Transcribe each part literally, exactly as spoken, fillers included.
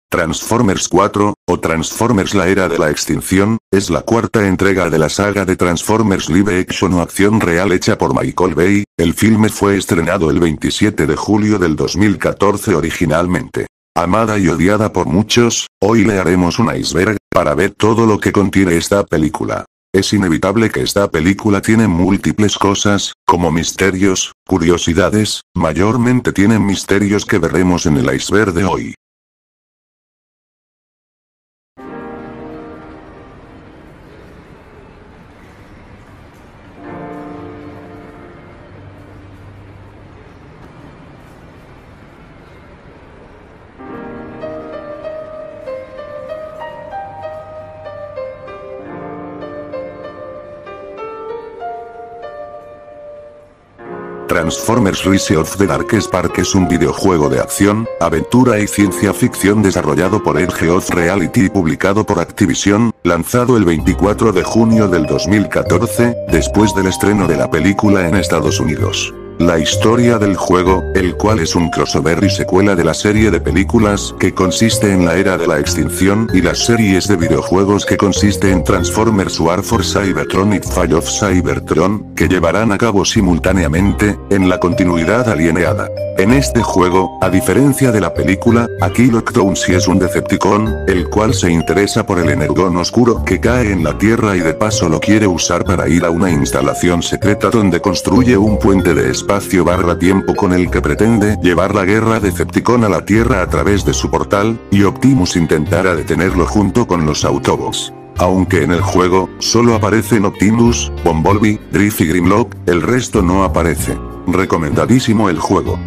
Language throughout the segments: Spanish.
Transformers cuatro, o Transformers la Era de la Extinción, es la cuarta entrega de la saga de Transformers live action o acción real hecha por Michael Bay. El filme fue estrenado el veintisiete de julio del dos mil catorce originalmente. Amada y odiada por muchos, hoy le haremos un iceberg, para ver todo lo que contiene esta película. Es inevitable que esta película tiene múltiples cosas, como misterios, curiosidades, mayormente tienen misterios que veremos en el iceberg de hoy. Transformers Rise of the Dark Spark es un videojuego de acción, aventura y ciencia ficción desarrollado por Edge of Reality y publicado por Activision, lanzado el veinticuatro de junio del dos mil catorce, después del estreno de la película en Estados Unidos. La historia del juego, el cual es un crossover y secuela de la serie de películas que consiste en la Era de la Extinción y las series de videojuegos que consiste en Transformers War for Cybertron y Fall of Cybertron, que llevarán a cabo simultáneamente, en la continuidad alineada. En este juego, a diferencia de la película, aquí Lockdown sí es un Decepticon, el cual se interesa por el energón oscuro que cae en la Tierra y de paso lo quiere usar para ir a una instalación secreta donde construye un puente de espacio barra tiempo con el que pretende llevar la guerra Decepticon a la Tierra a través de su portal, y Optimus intentará detenerlo junto con los Autobots. Aunque en el juego, solo aparecen Optimus, Bumblebee, Drift y Grimlock, el resto no aparece. Recomendadísimo el juego.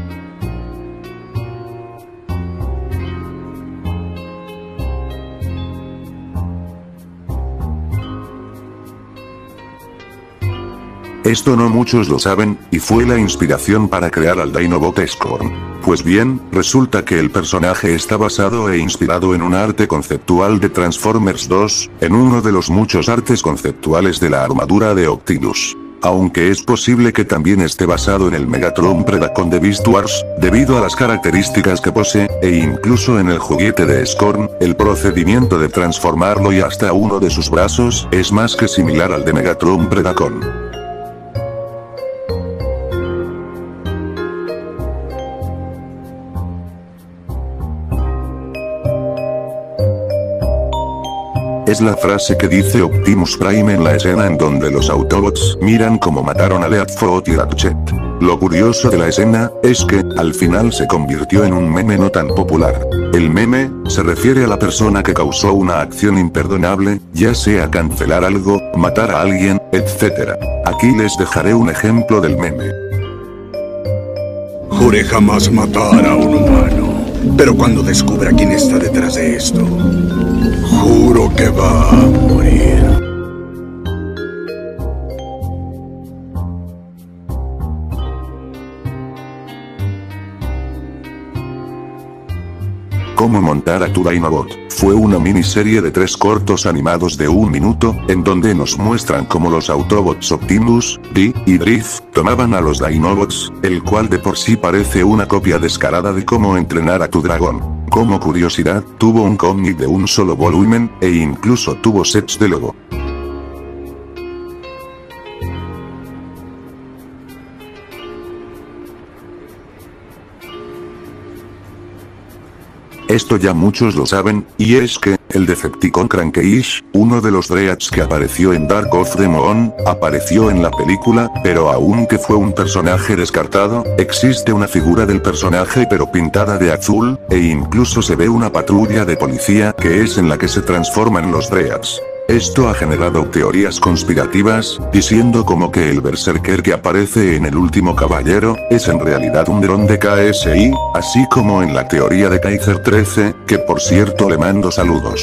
Esto no muchos lo saben, y fue la inspiración para crear al Dinobot Scorn. Pues bien, resulta que el personaje está basado e inspirado en un arte conceptual de Transformers dos, en uno de los muchos artes conceptuales de la armadura de Optimus. Aunque es posible que también esté basado en el Megatron Predacon de Beast Wars, debido a las características que posee, e incluso en el juguete de Scorn, el procedimiento de transformarlo y hasta uno de sus brazos es más que similar al de Megatron Predacon. Es la frase que dice Optimus Prime en la escena en donde los Autobots miran cómo mataron a Leadfoot y Ratchet. Lo curioso de la escena, es que, al final se convirtió en un meme no tan popular. El meme, se refiere a la persona que causó una acción imperdonable, ya sea cancelar algo, matar a alguien, etcétera. Aquí les dejaré un ejemplo del meme. Juré jamás matar a un humano, pero cuando descubra quién está detrás de esto, juro que va a morir. Cómo montar a tu Dinobot, fue una miniserie de tres cortos animados de un minuto, en donde nos muestran cómo los Autobots Optimus, Dee y Drift tomaban a los Dinobots, el cual de por sí parece una copia descarada de cómo entrenar a tu dragón. Como curiosidad, tuvo un cómic de un solo volumen, e incluso tuvo sets de logo. Esto ya muchos lo saben, y es que, el Decepticon Crankeish, uno de los Dreads que apareció en Dark of the Moon, apareció en la película, pero aunque fue un personaje descartado, existe una figura del personaje pero pintada de azul, e incluso se ve una patrulla de policía que es en la que se transforman los Dreads. Esto ha generado teorías conspirativas, diciendo como que el Berserker que aparece en El Último Caballero, es en realidad un dron de K S I, así como en la teoría de Kaiser trece, que por cierto le mando saludos.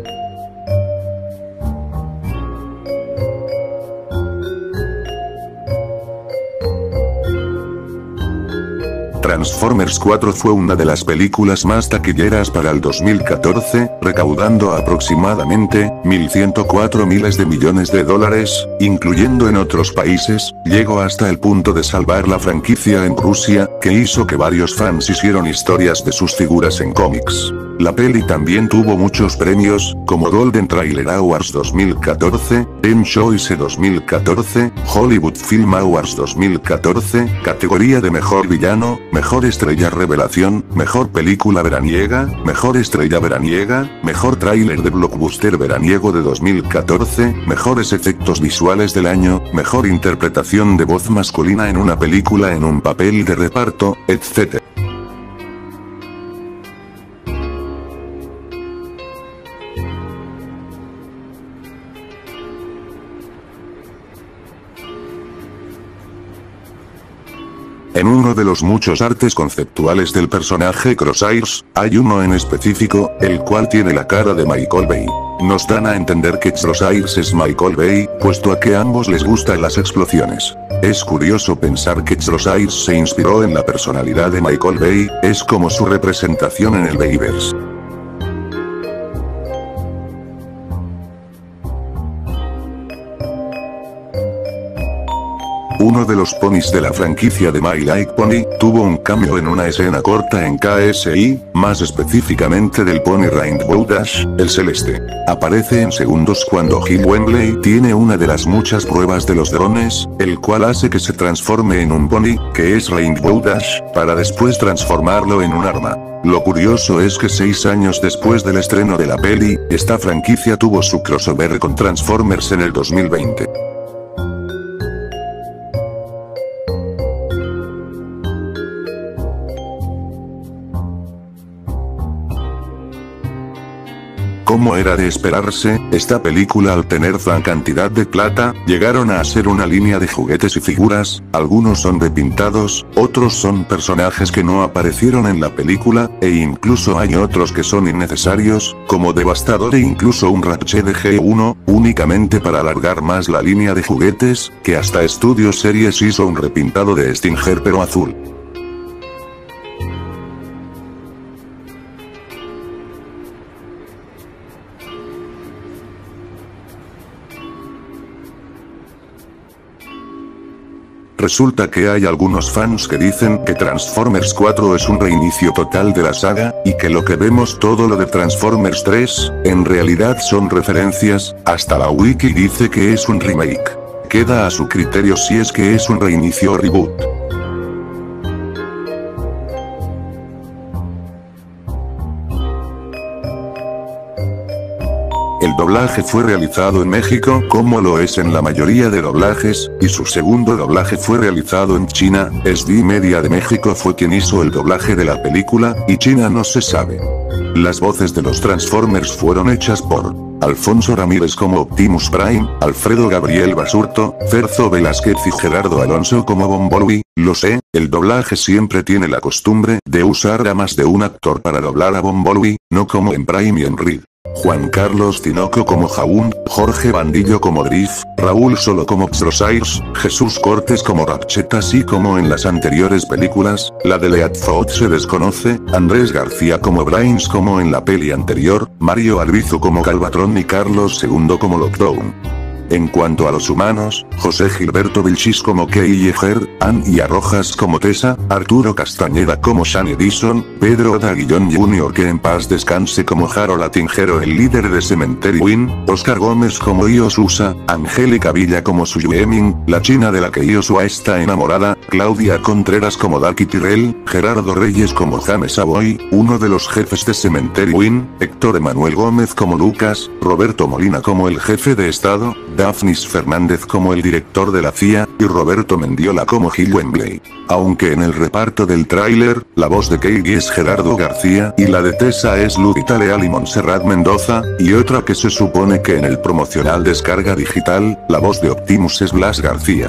Transformers cuatro fue una de las películas más taquilleras para el dos mil catorce, recaudando aproximadamente mil ciento cuatro miles de millones de dólares, incluyendo en otros países, llegó hasta el punto de salvar la franquicia en Rusia, que hizo que varios fans hicieron historias de sus figuras en cómics. La peli también tuvo muchos premios, como Golden Trailer Awards dos mil catorce, Teen Choice dos mil catorce, Hollywood Film Awards dos mil catorce, categoría de Mejor Villano, Mejor Estrella Revelación, Mejor Película Veraniega, Mejor Estrella Veraniega, Mejor Tráiler de Blockbuster Veraniego de dos mil catorce, Mejores Efectos Visuales del Año, Mejor Interpretación de Voz Masculina en una película en un papel de reparto, etcétera. En uno de los muchos artes conceptuales del personaje Crosshairs, hay uno en específico, el cual tiene la cara de Michael Bay. Nos dan a entender que Crosshairs es Michael Bay, puesto a que a ambos les gustan las explosiones. Es curioso pensar que Crosshairs se inspiró en la personalidad de Michael Bay, es como su representación en el Bayverse. Uno de los ponis de la franquicia de My Like Pony, tuvo un cambio en una escena corta en K S I, más específicamente del pony Rainbow Dash, el celeste. Aparece en segundos cuando Gil Wembley tiene una de las muchas pruebas de los drones, el cual hace que se transforme en un pony, que es Rainbow Dash, para después transformarlo en un arma. Lo curioso es que seis años después del estreno de la peli, esta franquicia tuvo su crossover con Transformers en el dos mil veinte. Como era de esperarse, esta película al tener gran cantidad de plata, llegaron a hacer una línea de juguetes y figuras, algunos son repintados, otros son personajes que no aparecieron en la película, e incluso hay otros que son innecesarios, como Devastador e incluso un Ratchet de G uno, únicamente para alargar más la línea de juguetes, que hasta Studio Series hizo un repintado de Stinger pero azul. Resulta que hay algunos fans que dicen que Transformers cuatro es un reinicio total de la saga, y que lo que vemos todo lo de Transformers tres, en realidad son referencias, hasta la wiki dice que es un remake. Queda a su criterio si es que es un reinicio o reboot. El doblaje fue realizado en México, como lo es en la mayoría de doblajes, y su segundo doblaje fue realizado en China. S D Media de México fue quien hizo el doblaje de la película, y China no se sabe. Las voces de los Transformers fueron hechas por Alfonso Ramírez como Optimus Prime, Alfredo Gabriel Basurto, Ferzo Velázquez y Gerardo Alonso como Bumblebee. Lo sé, el doblaje siempre tiene la costumbre de usar a más de un actor para doblar a Bumblebee, no como en Prime y en Reed. Juan Carlos Tinoco como Jaun, Jorge Bandillo como Drift, Raúl Solo como Crosshairs, Jesús Cortés como Ratchet así como en las anteriores películas, la de Leatfoot se desconoce, Andrés García como Brains como en la peli anterior, Mario Albizu como Galvatron y Carlos segundo como Lockdown. En cuanto a los humanos, José Gilberto Vilchis como Key Yeager, Ann y Arrojas como Tessa, Arturo Castañeda como Sean Edison, Pedro Daguillón junior que en paz descanse como Harold Attingero el líder de Cemetery Win, Oscar Gómez como Io Sousa, Angélica Villa como Suyu Emin, la china de la que Io Sua está enamorada, Claudia Contreras como Ducky Tyrell, Gerardo Reyes como James Savoy, uno de los jefes de Cemetery Win, Héctor Emanuel Gómez como Lucas, Roberto Molina como el jefe de estado, Daphnis Fernández como el director de la C I A, y Roberto Mendiola como Gil Wembley. Aunque en el reparto del tráiler, la voz de Kei es Gerardo García y la de Tessa es Lupita Leal y Montserrat Mendoza, y otra que se supone que en el promocional descarga digital, la voz de Optimus es Blas García.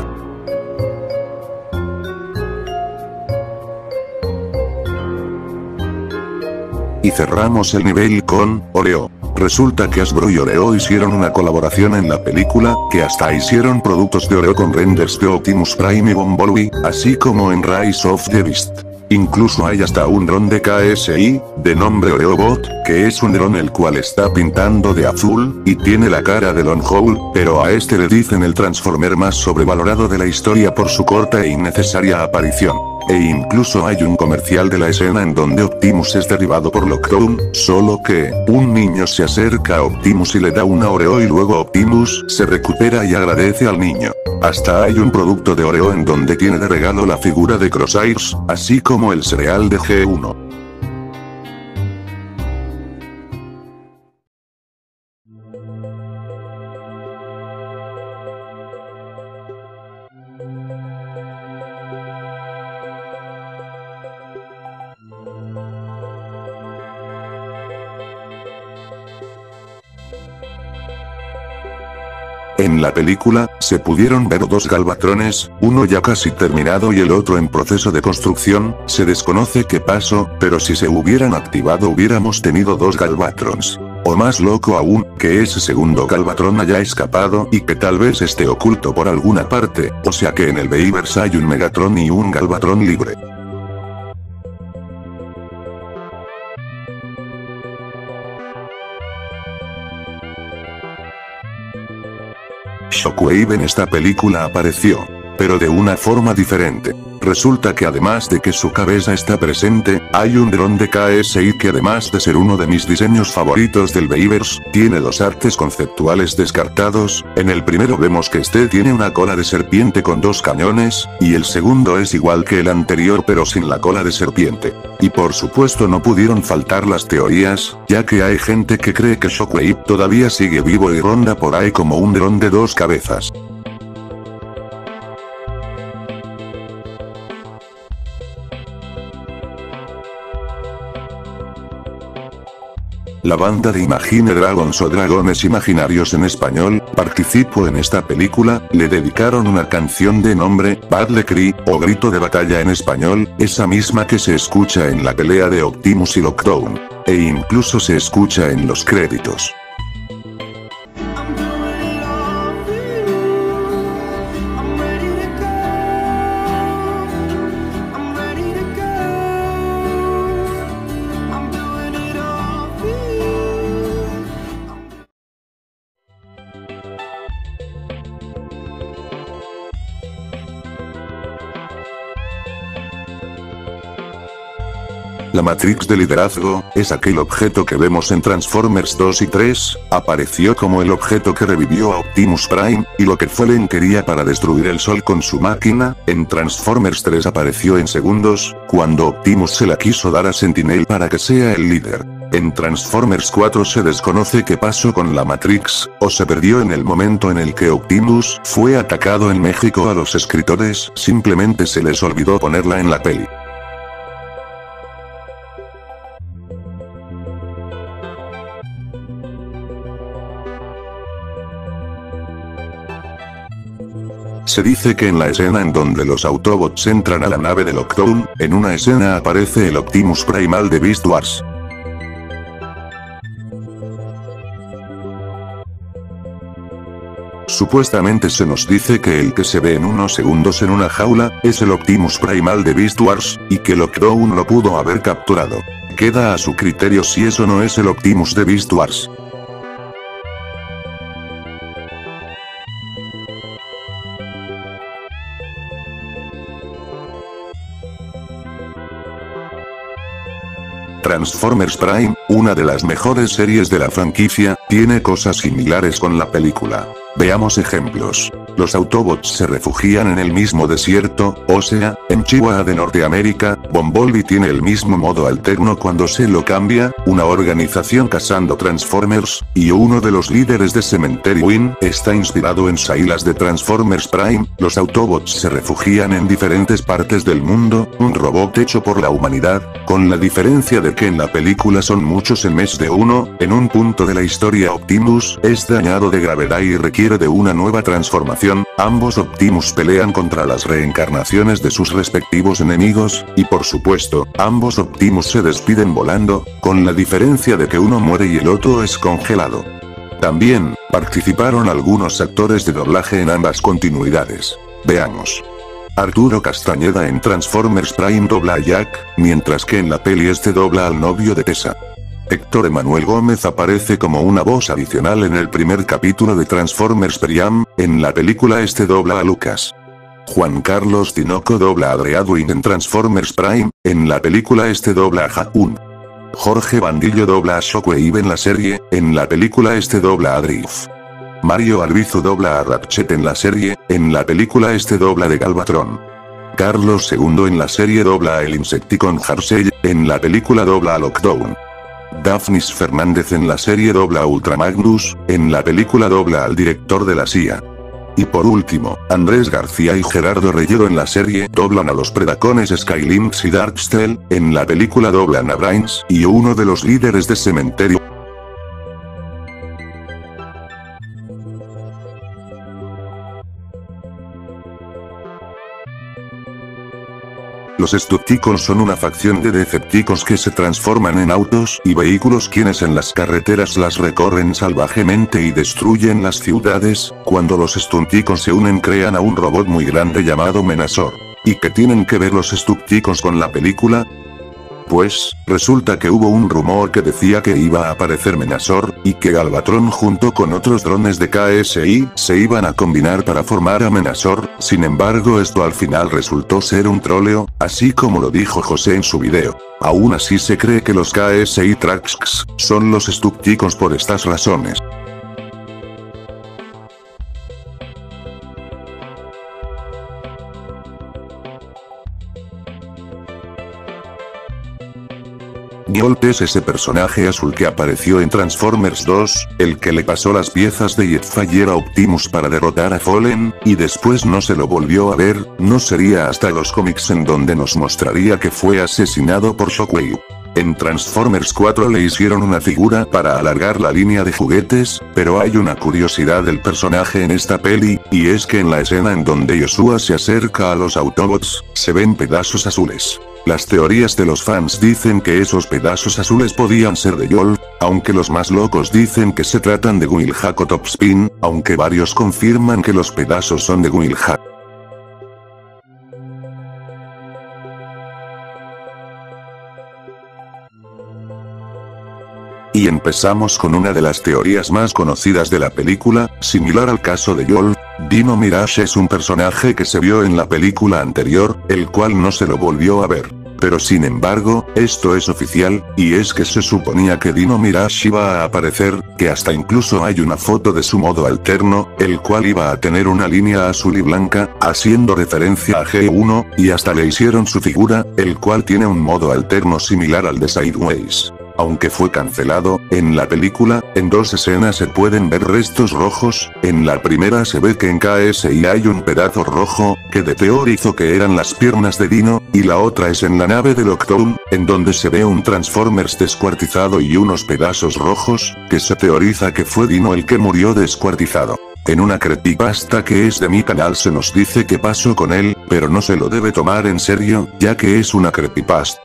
Y cerramos el nivel con Oreo. Resulta que Hasbro y Oreo hicieron una colaboración en la película, que hasta hicieron productos de Oreo con renders de Optimus Prime y Bumblebee, así como en Rise of the Beast. Incluso hay hasta un dron de K S I, de nombre Oreobot, que es un dron el cual está pintando de azul, y tiene la cara de Long Hole, pero a este le dicen el Transformer más sobrevalorado de la historia por su corta e innecesaria aparición. e incluso hay un comercial de la escena en donde Optimus es derribado por Lockdown, solo que, un niño se acerca a Optimus y le da una Oreo y luego Optimus se recupera y agradece al niño. Hasta hay un producto de Oreo en donde tiene de regalo la figura de Crosshairs, así como el cereal de G uno. En la película, se pudieron ver dos Galvatrones, uno ya casi terminado y el otro en proceso de construcción. Se desconoce qué pasó, pero si se hubieran activado hubiéramos tenido dos Galvatrons. O más loco aún, que ese segundo Galvatron haya escapado y que tal vez esté oculto por alguna parte, o sea que en el Bayverse hay un Megatron y un Galvatron libre. Shockwave en esta película apareció, pero de una forma diferente. Resulta que además de que su cabeza está presente, hay un dron de K S I que además de ser uno de mis diseños favoritos del Bayverse, tiene dos artes conceptuales descartados. En el primero vemos que este tiene una cola de serpiente con dos cañones, y el segundo es igual que el anterior pero sin la cola de serpiente. Y por supuesto no pudieron faltar las teorías, ya que hay gente que cree que Shockwave todavía sigue vivo y ronda por ahí como un dron de dos cabezas. La banda de Imagine Dragons o Dragones Imaginarios en español, participó en esta película, le dedicaron una canción de nombre, Battle Cry, o Grito de Batalla en español, esa misma que se escucha en la pelea de Optimus y Lockdown. E incluso se escucha en los créditos. La Matrix de liderazgo, es aquel objeto que vemos en Transformers dos y tres, apareció como el objeto que revivió a Optimus Prime, y lo que Fallen quería para destruir el sol con su máquina. En Transformers tres apareció en segundos, cuando Optimus se la quiso dar a Sentinel para que sea el líder. En Transformers cuatro se desconoce qué pasó con la Matrix, o se perdió en el momento en el que Optimus fue atacado en México. A los escritores simplemente se les olvidó ponerla en la peli. Se dice que en la escena en donde los Autobots entran a la nave de Lockdown, en una escena aparece el Optimus Primal de Beast Wars. Supuestamente se nos dice que el que se ve en unos segundos en una jaula, es el Optimus Primal de Beast Wars, y que Lockdown lo pudo haber capturado. Queda a su criterio si eso no es el Optimus de Beast Wars. Transformers Prime, una de las mejores series de la franquicia, tiene cosas similares con la película. Veamos ejemplos. Los Autobots se refugian en el mismo desierto, o sea, en Chihuahua de Norteamérica. Bumblebee tiene el mismo modo alterno cuando se lo cambia, una organización cazando Transformers, y uno de los líderes de Cemetery Win está inspirado en Silas de Transformers Prime. Los Autobots se refugian en diferentes partes del mundo, un robot hecho por la humanidad, con la diferencia de que en la película son muchos en vez de uno. En un punto de la historia Optimus es dañado de gravedad y requiere de una nueva transformación. Ambos Optimus pelean contra las reencarnaciones de sus respectivos enemigos, y por supuesto, ambos Optimus se despiden volando, con la diferencia de que uno muere y el otro es congelado. También, participaron algunos actores de doblaje en ambas continuidades. Veamos. Arturo Castañeda en Transformers Prime dobla a Jack, mientras que en la peli este dobla al novio de Tessa. Héctor Emanuel Gómez aparece como una voz adicional en el primer capítulo de Transformers Prime, en la película este dobla a Lucas. Juan Carlos Tinoco dobla a Dreadwing en Transformers Prime, en la película este dobla a Hakun. Jorge Bandillo dobla a Shockwave en la serie, en la película este dobla a Drift. Mario Albizu dobla a Ratchet en la serie, en la película este dobla de Galvatron. Carlos segundo en la serie dobla a el Insecticon Harsey, en la película dobla a Lockdown. Daphnis Fernández en la serie dobla a Ultramagnus, en la película dobla al director de la C I A. Y por último, Andrés García y Gerardo Reyero en la serie doblan a los Predacones Skylynx y Darksteel, en la película doblan a Brains y uno de los líderes de Cementerio. Los Decepticons son una facción de Decepticons que se transforman en autos y vehículos quienes en las carreteras las recorren salvajemente y destruyen las ciudades. Cuando los Stunticons se unen crean a un robot muy grande llamado Menasor. ¿Y qué tienen que ver los Decepticons con la película? Pues, resulta que hubo un rumor que decía que iba a aparecer Menasor, y que Galvatron junto con otros drones de K S I, se iban a combinar para formar a Menasor. Sin embargo esto al final resultó ser un troleo, así como lo dijo José en su video. Aún así se cree que los K S I Trax son los Decepticons por estas razones. Jolt es ese personaje azul que apareció en Transformers dos, el que le pasó las piezas de Jetfire a Optimus para derrotar a Fallen, y después no se lo volvió a ver. No sería hasta los cómics en donde nos mostraría que fue asesinado por Shockwave. En Transformers cuatro le hicieron una figura para alargar la línea de juguetes, pero hay una curiosidad del personaje en esta peli, y es que en la escena en donde Joshua se acerca a los Autobots, se ven pedazos azules. Las teorías de los fans dicen que esos pedazos azules podían ser de Jolt, aunque los más locos dicen que se tratan de Wheeljack o Topspin, aunque varios confirman que los pedazos son de Wheeljack. Y empezamos con una de las teorías más conocidas de la película, similar al caso de Jolt. Dino Mirage es un personaje que se vio en la película anterior, el cual no se lo volvió a ver. Pero sin embargo, esto es oficial, y es que se suponía que Dino Mirage iba a aparecer, que hasta incluso hay una foto de su modo alterno, el cual iba a tener una línea azul y blanca, haciendo referencia a G uno, y hasta le hicieron su figura, el cual tiene un modo alterno similar al de Sideways. Aunque fue cancelado, en la película, en dos escenas se pueden ver restos rojos. En la primera se ve que en K S I hay un pedazo rojo, que de teorizó que eran las piernas de Dino, y la otra es en la nave de Lockdown, en donde se ve un Transformers descuartizado y unos pedazos rojos, que se teoriza que fue Dino el que murió descuartizado. En una creepypasta que es de mi canal se nos dice qué pasó con él, pero no se lo debe tomar en serio, ya que es una creepypasta.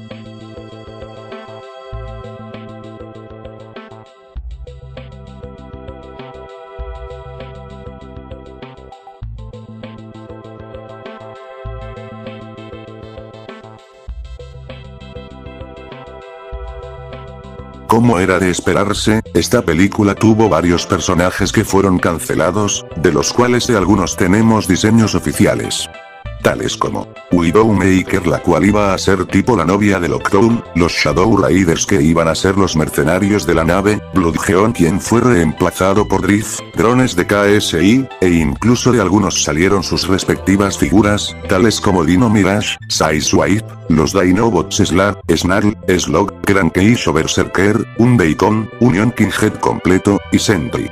Como era de esperarse, esta película tuvo varios personajes que fueron cancelados, de los cuales de algunos tenemos diseños oficiales. Tales como Widowmaker, la cual iba a ser tipo la novia de Lockdown, los Shadow Raiders que iban a ser los mercenarios de la nave, Bloodgeon quien fue reemplazado por Drift, drones de K S I, e incluso de algunos salieron sus respectivas figuras, tales como Dino Mirage, Sideswipe, los Dinobots Slug, Snarl, Slog, Grand Keish Berserker, un Bacon, Union Kinghead completo, y Sentry.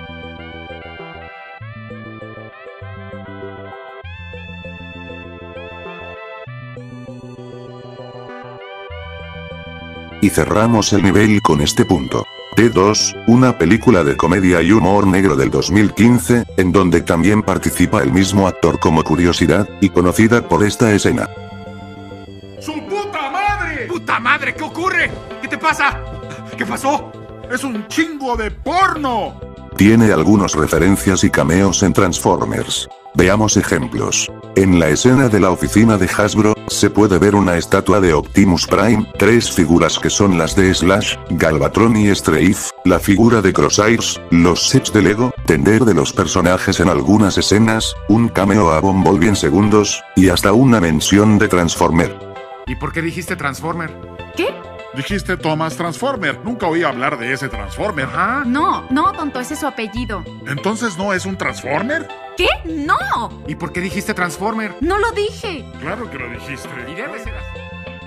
Y cerramos el nivel con este punto. T dos, una película de comedia y humor negro del dos mil quince, en donde también participa el mismo actor como curiosidad, y conocida por esta escena. ¡Su puta madre! ¡Puta madre! ¿Qué ocurre? ¿Qué te pasa? ¿Qué pasó? ¡Es un chingo de porno! Tiene algunas referencias y cameos en Transformers. Veamos ejemplos. En la escena de la oficina de Hasbro, se puede ver una estatua de Optimus Prime, tres figuras que son las de Slash, Galvatron y Strafe, la figura de Crosshairs, los sets de Lego, tender de los personajes en algunas escenas, un cameo a Bumblebee en segundos, y hasta una mención de Transformer. ¿Y por qué dijiste Transformer? ¿Qué? Dijiste Thomas Transformer. Nunca oí hablar de ese Transformer. Ajá. No, no, tonto, ese es su apellido. ¿Entonces no es un Transformer? ¿Qué? ¡No! ¿Y por qué dijiste Transformer? ¡No lo dije! Claro que lo dijiste. Y debe ser así.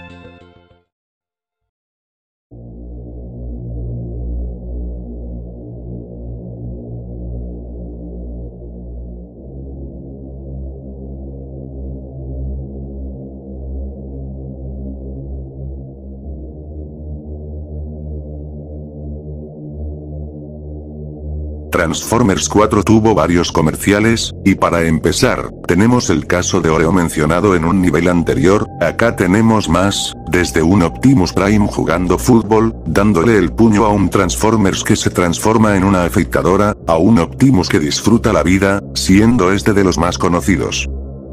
Transformers cuatro tuvo varios comerciales, y para empezar, tenemos el caso de Oreo mencionado en un nivel anterior. Acá tenemos más, desde un Optimus Prime jugando fútbol, dándole el puño a un Transformers que se transforma en una afeitadora, a un Optimus que disfruta la vida, siendo este de los más conocidos.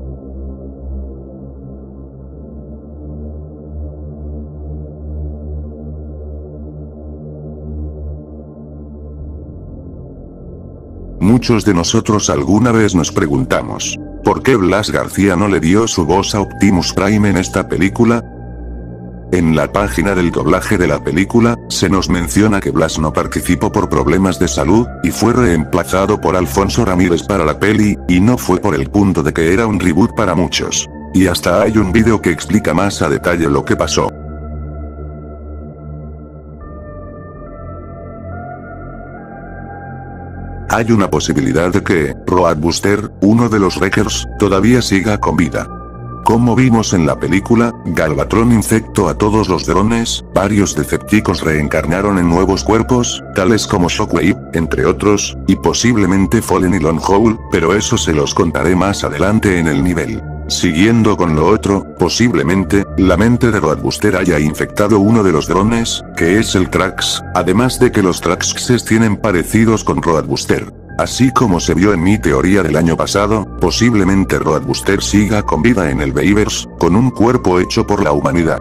Muchos de nosotros alguna vez nos preguntamos, ¿por qué Blas García no le dio su voz a Optimus Prime en esta película? En la página del doblaje de la película, se nos menciona que Blas no participó por problemas de salud, y fue reemplazado por Alfonso Ramírez para la peli, y no fue por el punto de que era un reboot para muchos. Y hasta hay un vídeo que explica más a detalle lo que pasó. Hay una posibilidad de que, Roadbuster, uno de los Wreckers, todavía siga con vida. Como vimos en la película, Galvatron infectó a todos los drones, varios Decepticons reencarnaron en nuevos cuerpos, tales como Shockwave, entre otros, y posiblemente Fallen y Longhole, pero eso se los contaré más adelante en el nivel. Siguiendo con lo otro, posiblemente, la mente de Roadbuster haya infectado uno de los drones, que es el Trax, además de que los Traxxes tienen parecidos con Roadbuster. Así como se vio en mi teoría del año pasado, posiblemente Roadbuster siga con vida en el Bayverse, con un cuerpo hecho por la humanidad.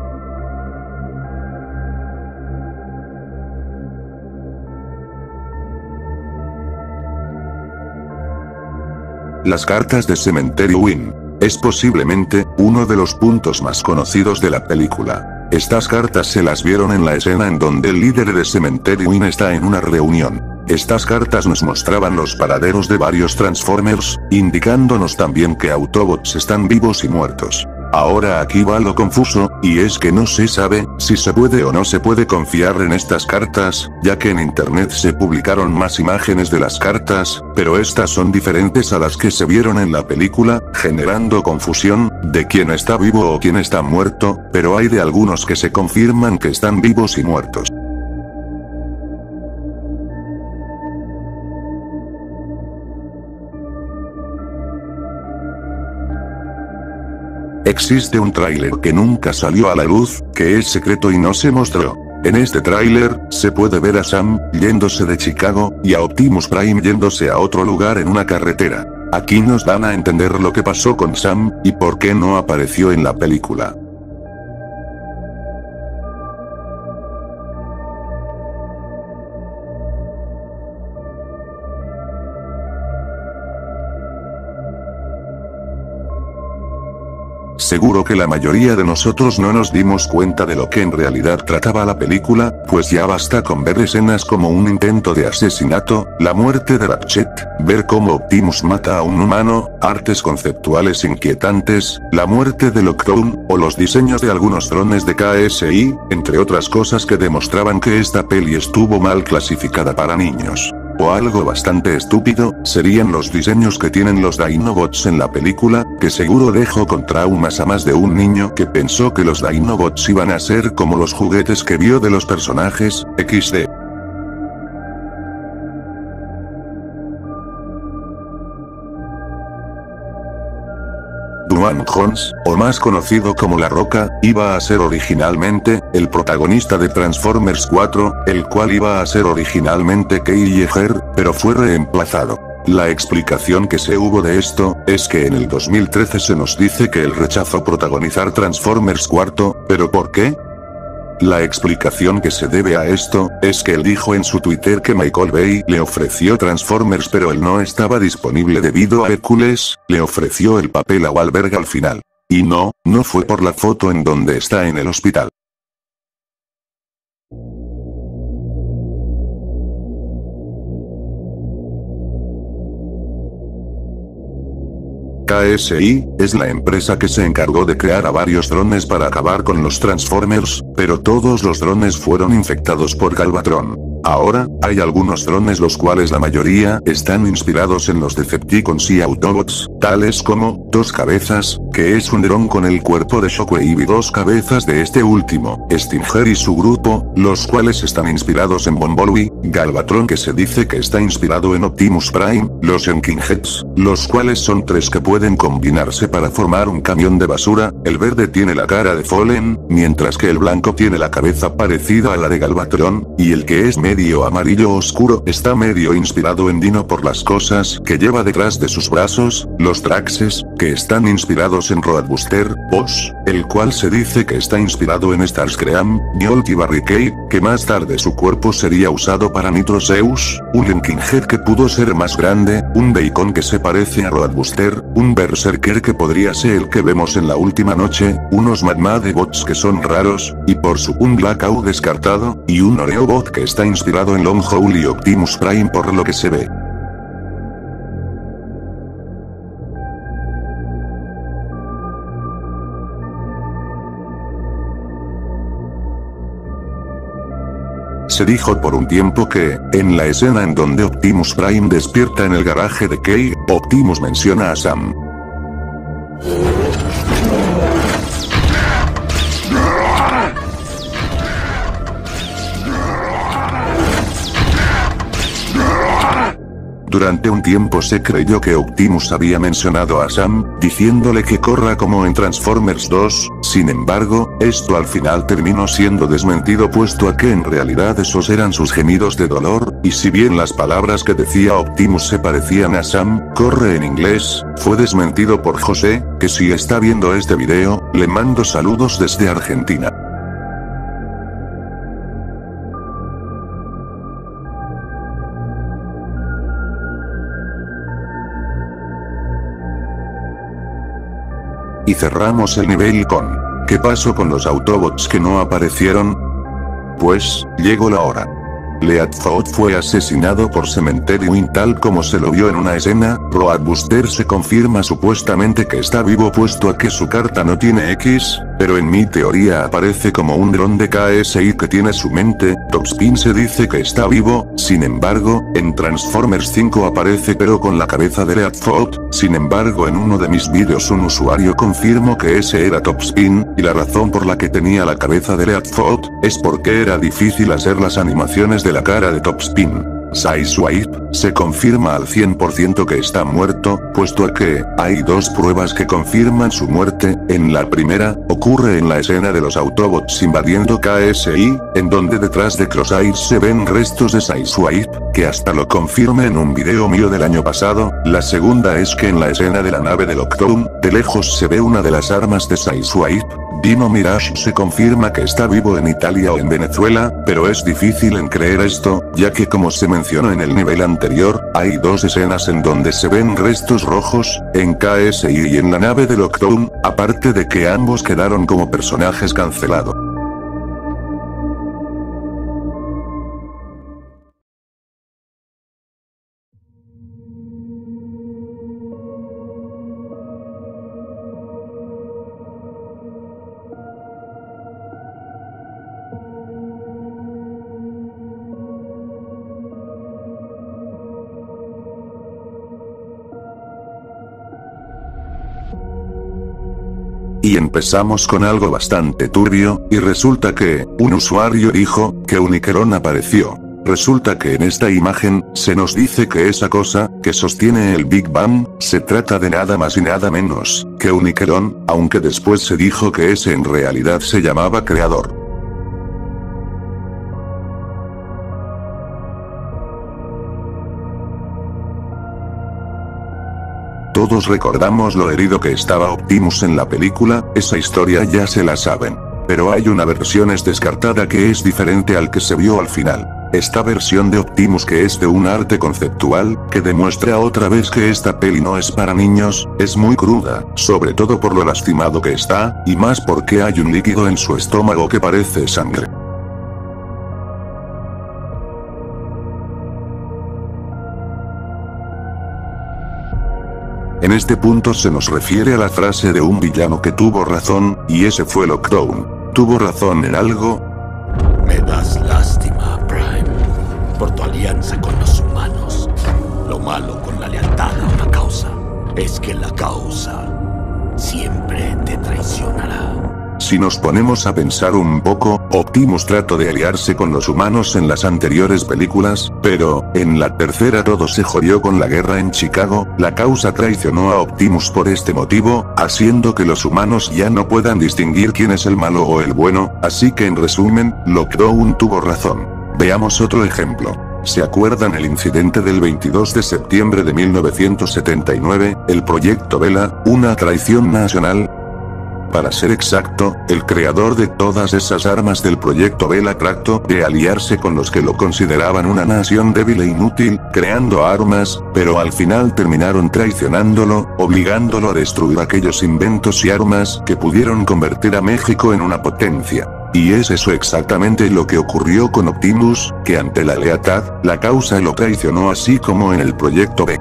Las cartas de Cementerio Win. Es posiblemente, uno de los puntos más conocidos de la película. Estas cartas se las vieron en la escena en donde el líder de Cementerio Win está en una reunión. Estas cartas nos mostraban los paraderos de varios Transformers, indicándonos también que Autobots están vivos y muertos. Ahora aquí va lo confuso, y es que no se sabe si se puede o no se puede confiar en estas cartas, ya que en internet se publicaron más imágenes de las cartas, pero estas son diferentes a las que se vieron en la película, generando confusión de quién está vivo o quién está muerto, pero hay de algunos que se confirman que están vivos y muertos. Existe un tráiler que nunca salió a la luz, que es secreto y no se mostró. En este tráiler, se puede ver a Sam, yéndose de Chicago, y a Optimus Prime yéndose a otro lugar en una carretera. Aquí nos dan a entender lo que pasó con Sam, y por qué no apareció en la película. Seguro que la mayoría de nosotros no nos dimos cuenta de lo que en realidad trataba la película, pues ya basta con ver escenas como un intento de asesinato, la muerte de Ratchet, ver cómo Optimus mata a un humano, artes conceptuales inquietantes, la muerte de Lockdown, o los diseños de algunos drones de K S I, entre otras cosas que demostraban que esta peli estuvo mal clasificada para niños. O algo bastante estúpido, serían los diseños que tienen los Dinobots en la película, que seguro dejó con traumas a más de un niño que pensó que los Dinobots iban a ser como los juguetes que vio de los personajes, equis de. Dwayne Jones, o más conocido como La Roca, iba a ser originalmente, el protagonista de Transformers cuatro, el cual iba a ser originalmente Kyle Yeager, pero fue reemplazado La explicación que se hubo de esto, es que en el dos mil trece se nos dice que él rechazó protagonizar Transformers cuatro, ¿pero por qué? La explicación que se debe a esto, es que él dijo en su Twitter que Michael Bay le ofreció Transformers pero él no estaba disponible debido a Hércules, le ofreció el papel a Wahlberg al final. Y no, no fue por la foto en donde está en el hospital. K S I, es la empresa que se encargó de crear a varios drones para acabar con los Transformers, pero todos los drones fueron infectados por Galvatron. Ahora, hay algunos drones los cuales la mayoría están inspirados en los Decepticons y Autobots, tales como, Dos Cabezas, que es un dron con el cuerpo de Shockwave y dos cabezas de este último, Stinger y su grupo, los cuales están inspirados en Bumblebee, Galvatron que se dice que está inspirado en Optimus Prime, los Enkinheads, los cuales son tres que pueden combinarse para formar un camión de basura, el verde tiene la cara de Fallen, mientras que el blanco tiene la cabeza parecida a la de Galvatron, y el que es medio amarillo oscuro está medio inspirado en Dino por las cosas que lleva detrás de sus brazos, los Traxes, que están inspirados en Roadbuster, Boss, el cual se dice que está inspirado en Starscream, Jolt y Barricade, que más tarde su cuerpo sería usado para Nitrozeus, un Enkinhead que pudo ser más grande, un Bacon que se parece a Roadbuster, un Berserker que podría ser el que vemos en la última noche, unos Mad Mad Bots que son raros, y por su un Blackout descartado, y un Oreobot que está inspirado en Longhowl y Optimus Prime por lo que se ve. Se dijo por un tiempo que, en la escena en donde Optimus Prime despierta en el garaje de Kay, Optimus menciona a Sam. Durante un tiempo se creyó que Optimus había mencionado a Sam, diciéndole que corra como en Transformers dos, sin embargo, esto al final terminó siendo desmentido puesto a que en realidad esos eran sus gemidos de dolor, y si bien las palabras que decía Optimus se parecían a Sam, corre en inglés, fue desmentido por José, que si está viendo este video, le mando saludos desde Argentina. Y cerramos el nivel con, ¿qué pasó con los Autobots que no aparecieron? Pues, llegó la hora. Leadfoot fue asesinado por Cementerio Win tal como se lo vio en una escena, Roadbuster se confirma supuestamente que está vivo puesto a que su carta no tiene X, pero en mi teoría aparece como un dron de K S I que tiene su mente, Topspin se dice que está vivo, sin embargo, en Transformers cinco aparece pero con la cabeza de Leadfoot, sin embargo en uno de mis vídeos un usuario confirmó que ese era Topspin, y la razón por la que tenía la cabeza de Leadfoot, es porque era difícil hacer las animaciones de la cara de Topspin. Sideswipe, se confirma al cien por ciento que está muerto, puesto a que, hay dos pruebas que confirman su muerte, en la primera, ocurre en la escena de los Autobots invadiendo K S I, en donde detrás de Crosshair se ven restos de Sideswipe, que hasta lo confirmé en un video mío del año pasado, la segunda es que en la escena de la nave de Lockdown, de lejos se ve una de las armas de Sideswipe. Dino Mirage se confirma que está vivo en Italia o en Venezuela, pero es difícil en creer esto, ya que como se mencionó en el nivel anterior, hay dos escenas en donde se ven restos rojos, en K S I y en la nave de Lockdown, aparte de que ambos quedaron como personajes cancelados. Y empezamos con algo bastante turbio, y resulta que, un usuario dijo, que Unicron apareció. Resulta que en esta imagen, se nos dice que esa cosa, que sostiene el Big Bang, se trata de nada más y nada menos, que Unicron, aunque después se dijo que ese en realidad se llamaba Creador. Todos recordamos lo herido que estaba Optimus en la película, esa historia ya se la saben. Pero hay una versión es descartada que es diferente al que se vio al final. Esta versión de Optimus que es de un arte conceptual, que demuestra otra vez que esta peli no es para niños, es muy cruda, sobre todo por lo lastimado que está, y más porque hay un líquido en su estómago que parece sangre. En este punto se nos refiere a la frase de un villano que tuvo razón, y ese fue Lockdown. ¿Tuvo razón en algo? Me das lástima, Prime, por tu alianza con los humanos. Lo malo con la lealtad a una causa es que la causa siempre te traicionará. Si nos ponemos a pensar un poco, Optimus trató de aliarse con los humanos en las anteriores películas, pero, en la tercera todo se jodió con la guerra en Chicago, la causa traicionó a Optimus por este motivo, haciendo que los humanos ya no puedan distinguir quién es el malo o el bueno, así que en resumen, Lockdown tuvo razón. Veamos otro ejemplo. ¿Se acuerdan el incidente del veintidós de septiembre de mil novecientos setenta y nueve, el Proyecto Vela, una traición nacional? Para ser exacto, el creador de todas esas armas del Proyecto Vela trató de aliarse con los que lo consideraban una nación débil e inútil, creando armas, pero al final terminaron traicionándolo, obligándolo a destruir aquellos inventos y armas que pudieron convertir a México en una potencia. Y es eso exactamente lo que ocurrió con Optimus, que ante la lealtad, la causa lo traicionó así como en el Proyecto V.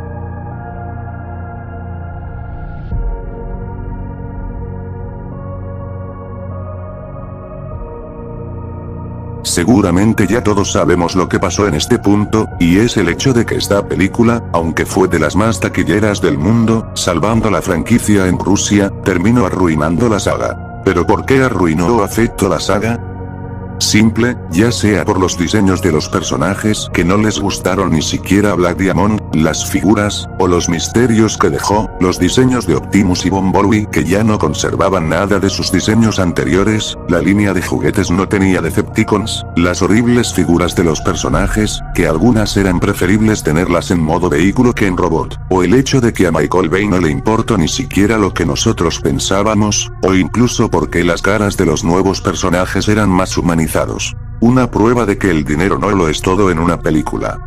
Seguramente ya todos sabemos lo que pasó en este punto, y es el hecho de que esta película, aunque fue de las más taquilleras del mundo, salvando la franquicia en Rusia, terminó arruinando la saga. ¿Pero por qué arruinó o afectó la saga? Simple, ya sea por los diseños de los personajes que no les gustaron ni siquiera a Black Diamond, las figuras, o los misterios que dejó, los diseños de Optimus y Bumblebee que ya no conservaban nada de sus diseños anteriores, la línea de juguetes no tenía Decepticons, las horribles figuras de los personajes, que algunas eran preferibles tenerlas en modo vehículo que en robot, o el hecho de que a Michael Bay no le importó ni siquiera lo que nosotros pensábamos, o incluso porque las caras de los nuevos personajes eran más humanizadas. Una prueba de que el dinero no lo es todo en una película.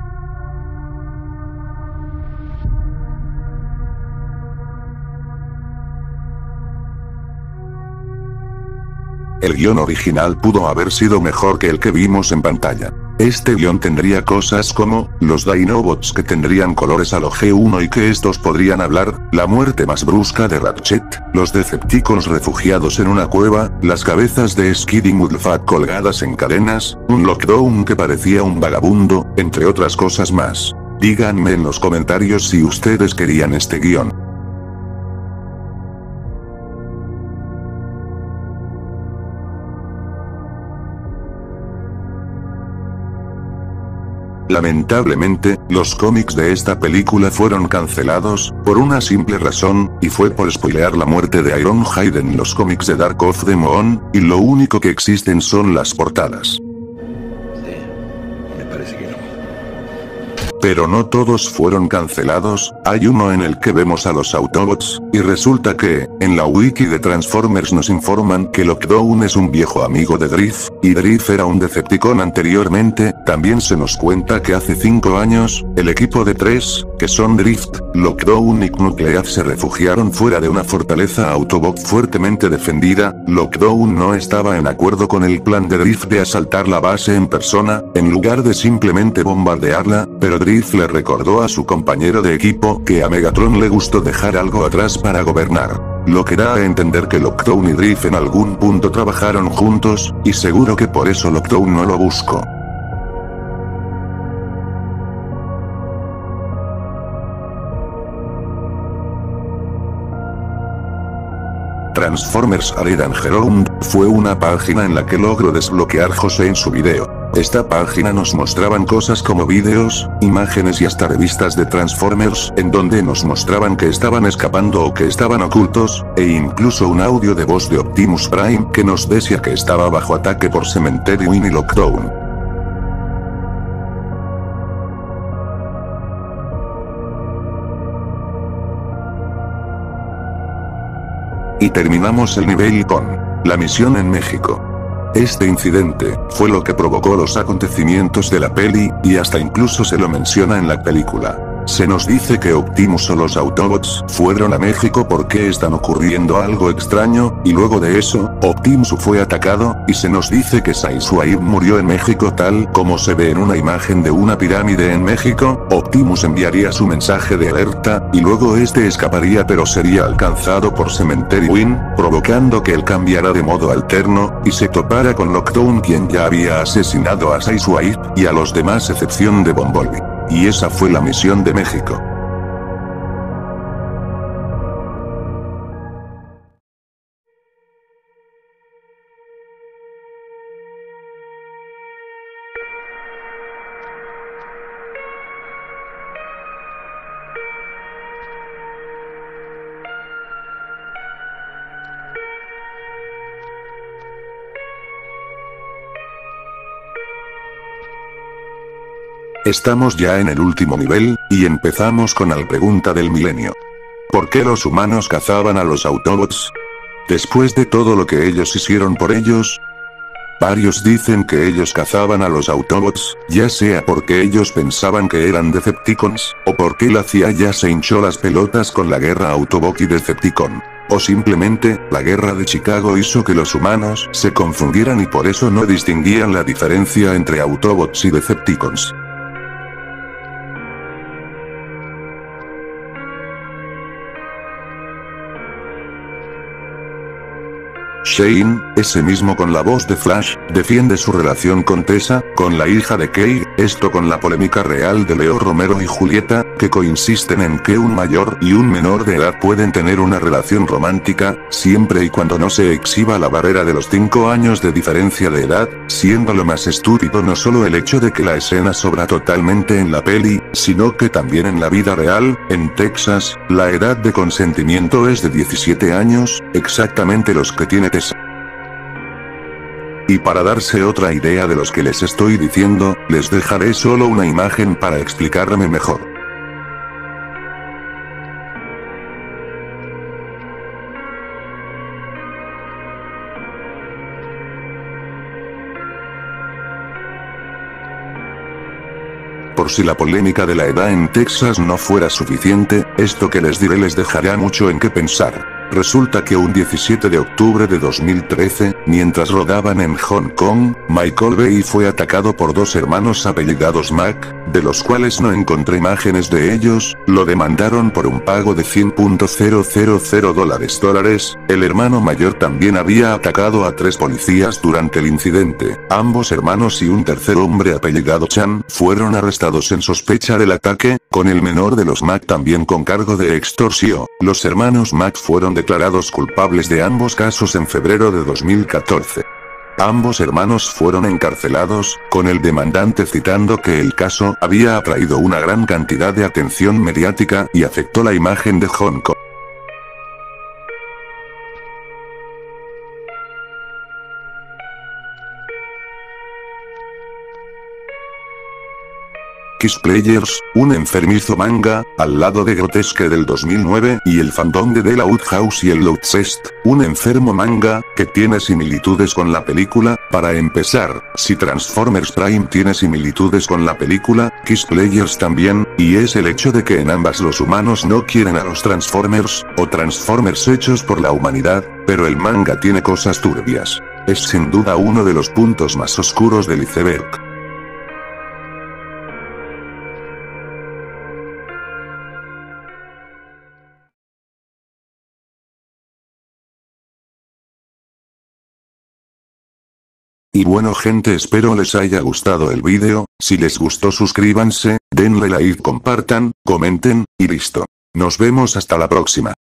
El guión original pudo haber sido mejor que el que vimos en pantalla. Este guión tendría cosas como, los Dinobots que tendrían colores a lo G uno y que estos podrían hablar, la muerte más brusca de Ratchet, los Decepticons refugiados en una cueva, las cabezas de Skid y Mudfat colgadas en cadenas, un Lockdown que parecía un vagabundo, entre otras cosas más. Díganme en los comentarios si ustedes querían este guión. Lamentablemente, los cómics de esta película fueron cancelados, por una simple razón, y fue por spoilear la muerte de Ironhide en los cómics de Dark of the Moon, y lo único que existen son las portadas. Pero no todos fueron cancelados, hay uno en el que vemos a los Autobots, y resulta que, en la wiki de Transformers nos informan que Lockdown es un viejo amigo de Drift, y Drift era un Decepticon anteriormente. También se nos cuenta que hace cinco años, el equipo de tres, que son Drift, Lockdown y Knucklehead se refugiaron fuera de una fortaleza Autobot fuertemente defendida. Lockdown no estaba en acuerdo con el plan de Drift de asaltar la base en persona, en lugar de simplemente bombardearla, pero Drift le recordó a su compañero de equipo que a Megatron le gustó dejar algo atrás para gobernar. Lo que da a entender que Lockdown y Drift en algún punto trabajaron juntos, y seguro que por eso Lockdown no lo buscó. Transformers Are Dangerous fue una página en la que logró desbloquear José en su video. Esta página nos mostraban cosas como vídeos, imágenes y hasta revistas de Transformers, en donde nos mostraban que estaban escapando o que estaban ocultos, e incluso un audio de voz de Optimus Prime que nos decía que estaba bajo ataque por Cementerio y Lockdown. Y terminamos el nivel con la misión en México. Este incidente fue lo que provocó los acontecimientos de la peli, y hasta incluso se lo menciona en la película. Se nos dice que Optimus o los Autobots fueron a México porque están ocurriendo algo extraño, y luego de eso, Optimus fue atacado, y se nos dice que Sideswipe murió en México tal como se ve en una imagen de una pirámide en México. Optimus enviaría su mensaje de alerta, y luego este escaparía pero sería alcanzado por Cemetery Win, provocando que él cambiara de modo alterno, y se topara con Lockdown, quien ya había asesinado a Sideswipe, y a los demás excepción de Bumblebee. Y esa fue la misión de México. Estamos ya en el último nivel, y empezamos con la pregunta del milenio. ¿Por qué los humanos cazaban a los Autobots? Después de todo lo que ellos hicieron por ellos. Varios dicen que ellos cazaban a los Autobots, ya sea porque ellos pensaban que eran Decepticons, o porque la C I A ya se hinchó las pelotas con la guerra Autobot y Decepticon. O simplemente, la guerra de Chicago hizo que los humanos se confundieran y por eso no distinguían la diferencia entre Autobots y Decepticons. Shane, ese mismo con la voz de Flash, defiende su relación con Tessa, con la hija de Kate, esto con la polémica real de Leo Romero y Julieta, que coinciden en que un mayor y un menor de edad pueden tener una relación romántica, siempre y cuando no se exhiba la barrera de los cinco años de diferencia de edad, siendo lo más estúpido no solo el hecho de que la escena sobra totalmente en la peli, sino que también en la vida real, en Texas, la edad de consentimiento es de diecisiete años, exactamente los que tiene Tessa. Y para darse otra idea de los que les estoy diciendo, les dejaré solo una imagen para explicarme mejor. Por si la polémica de la edad en Texas no fuera suficiente, esto que les diré les dejará mucho en qué pensar. Resulta que un diecisiete de octubre de dos mil trece, mientras rodaban en Hong Kong, Michael Bay fue atacado por dos hermanos apellidados Mac, de los cuales no encontré imágenes de ellos, lo demandaron por un pago de cien mil dólares dólares, el hermano mayor también había atacado a tres policías durante el incidente, ambos hermanos y un tercer hombre apellidado Chan fueron arrestados en sospecha del ataque, con el menor de los Mac también con cargo de extorsión. Los hermanos Mac fueron declarados culpables de ambos casos en febrero de dos mil catorce. Ambos hermanos fueron encarcelados, con el demandante citando que el caso había atraído una gran cantidad de atención mediática y afectó la imagen de Hong Kong. Kiss Players, un enfermizo manga, al lado de Grotesque del dos mil nueve, y el fandom de The Loud House y el Loudcest, un enfermo manga, que tiene similitudes con la película. Para empezar, si Transformers Prime tiene similitudes con la película, Kiss Players también, y es el hecho de que en ambas los humanos no quieren a los Transformers, o Transformers hechos por la humanidad, pero el manga tiene cosas turbias. Es sin duda uno de los puntos más oscuros del iceberg. Y bueno gente, espero les haya gustado el vídeo. Si les gustó suscríbanse, denle like, compartan, comenten, y listo. Nos vemos hasta la próxima.